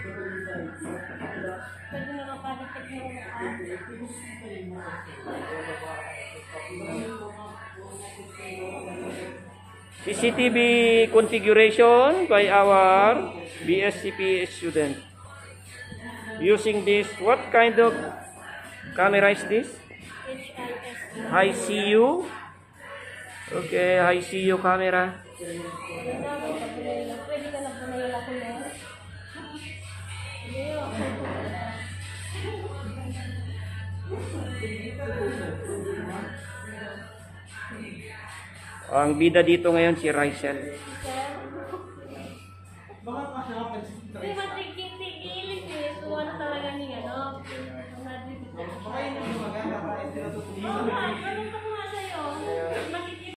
Pwede na mapalipit mo CCTV configuration by our BSCP student. Using this, what kind of camera is this? HIS. HiCU. Okay, HiCU camera. Pwede ka na po na yung lakulong. Ang bida dito ngayon si Rysel. Hindi matigil-tigilin eh. Kung ano talaga niya, no? Baka yun yung maganda.